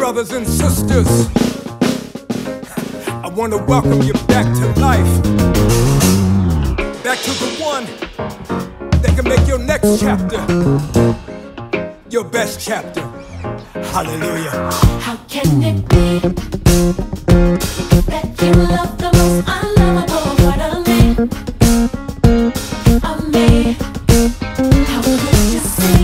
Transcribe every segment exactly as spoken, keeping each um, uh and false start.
brothers and sisters, I want to welcome you back to life, back to the one that can make your next chapter your best chapter. Hallelujah. How can it be that you love the most unlovable part of me? Of me? How could you see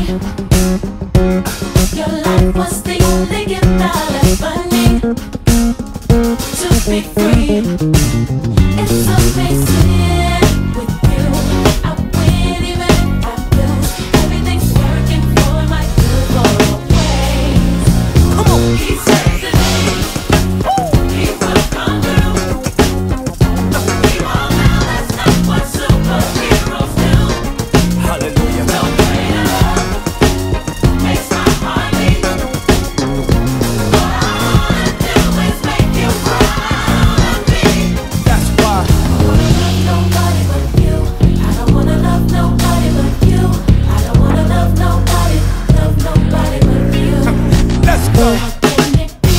your life was the only gift I'll ever need to be free? It's amazing with you. I win even if I lose. Everything's working for my good always. Come on. He saves the day. He will come through. We all know that's not what superheroes do. Hallelujah. No greater love makes my heart beat. All I wanna do is make you proud of me. That's why. I don't wanna love nobody but you. I don't wanna love nobody, love nobody but you. Let's go. How can it be?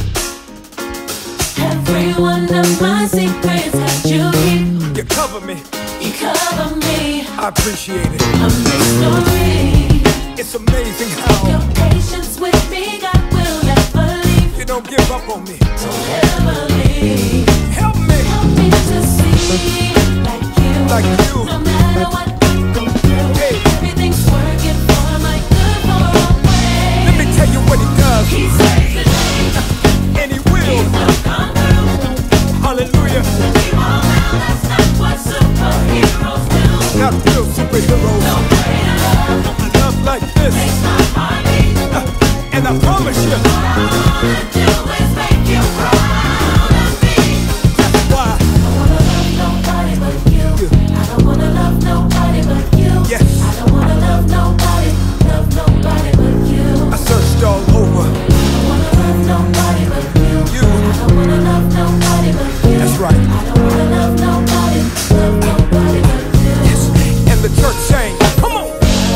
Every one of my secrets that you keep, You cover me. you cover me. I appreciate it. A mystery. It's amazing Your how patience with me, God will never leave. you don't give up on me. Don't ever leave. Help me Help me to see like you. like you. No matter what I go through, Hey. everything's working for my good for always. Let me tell you what he does, He saves the day. and he will. He'll come through. Hallelujah. We all know that's not what superheroes do. Not real superheroes. No greater love A love like this, makes my heart beat. and I promise you, All I wanna do is make you proud of me. that's why. I don't wanna love nobody but you. I don't wanna love nobody but you. Yes. I don't wanna love nobody, love nobody but you. I searched all over. I don't wanna love nobody but you. You. I don't wanna love nobody but you. That's right. I don't wanna love nobody, love nobody but you. Yes. And the church sang, come on.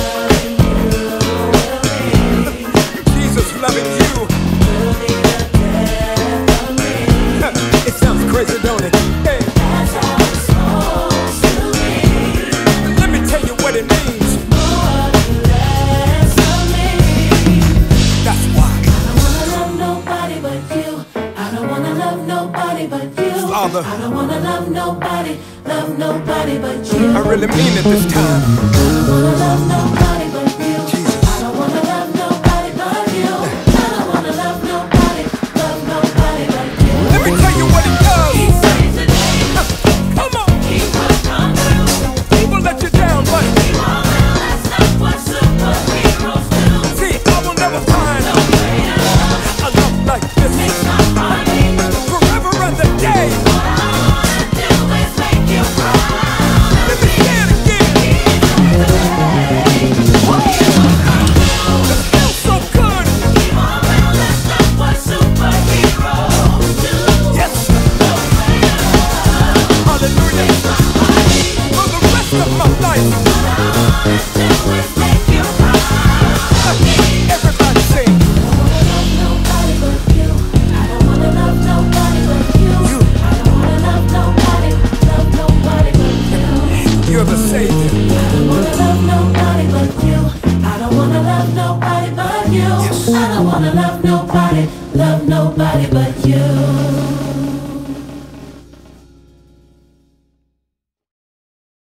Jesus loving you. It sounds crazy, don't it? Hey, That's how it's supposed to be. let me tell you what it means. More than less of me. That's why. I don't wanna love nobody but you. I don't wanna love nobody but you. Father. I don't wanna love nobody, love nobody but you. I really mean it this time. I don't wanna love nobody but you. Jesus. I don't wanna love nobody but you. I don't wanna love nobody, love nobody but you. Let me tell you what it does. He saves the day. Come on. He will come through. He will let you down, but We all know that's not what superheroes do. see, I will never find No greater love a love like this. makes my heart beat. Forever and the day. All I wanna do is make you proud. Let me say it again. It feels so good. We all know that's not what superheroes do. Yes. No greater love Hallelujah. makes my heart beat. For the rest of my life. All I wanna do is make you proud. Everybody sing. Nobody but you. I don't wanna love nobody but you. You. I don't wanna love nobody, love nobody but you. You're the Savior. I don't wanna love nobody but you. I don't wanna love nobody but you. Yes. I don't wanna love nobody, love nobody but you.